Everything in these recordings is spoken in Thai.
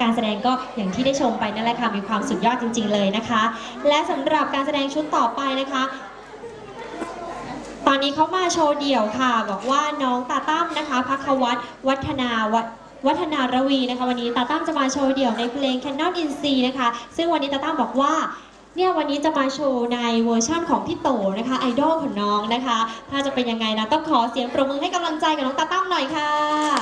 การแสดงก็อย่างที่ได้ชมไปนั่นแหละค่ะมีความสุดยอดจริงๆเลยนะคะและสำหรับการแสดงชุดต่อไปนะคะตอนนี้เขามาโชว์เดี่ยวค่ะบอกว่าน้องตาตั้มนะคะภัควัฒน์วัฒนารวีนะคะวันนี้ตาตั้มจะมาโชว์เดี่ยวในเพลง Cannot In C นะคะซึ่งวันนี้ตาตั้มบอกว่าเนี่ยวันนี้จะมาโชว์ในเวอร์ชั่นของพี่โตนะคะไอดอลของน้องนะคะถ้าจะเป็นยังไงนะต้องขอเสียงปรบมือให้กำลังใจกับน้องตาตั้มหน่อยค่ะ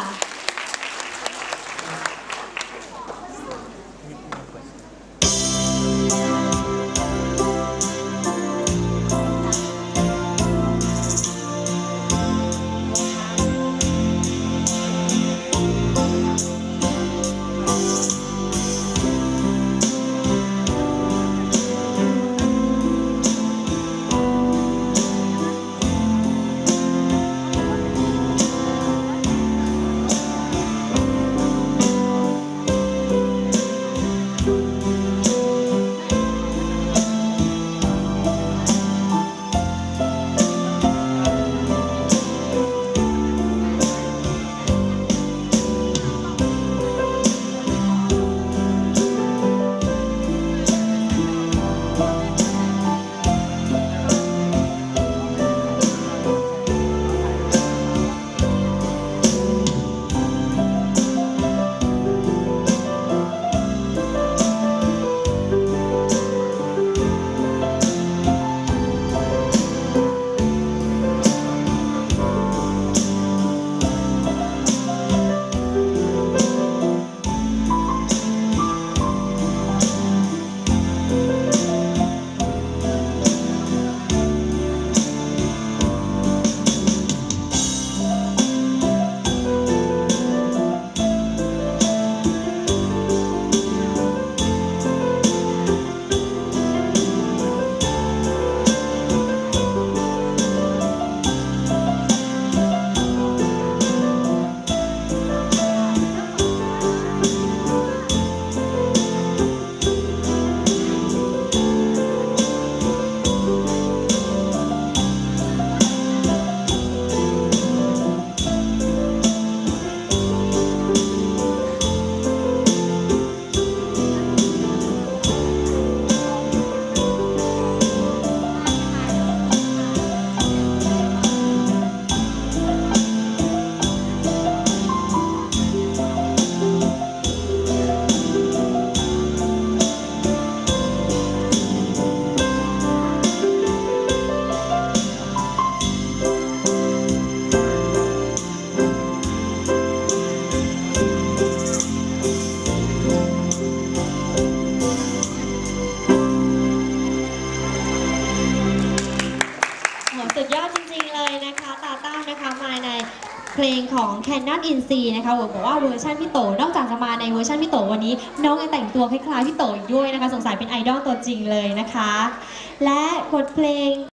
สุดยอดจริงๆเลยนะคะตาตั้มนะคะมาในเพลงของ Cannot In C นะคะบอกว่าเวอร์ชันพี่โตนอกจากจะมาในเวอร์ชันพี่โตวันนี้น้องยังแต่งตัวคล้ายๆพี่โตอีกด้วยนะคะสงสัยเป็นไอดอลตัวจริงเลยนะคะและบทเพลง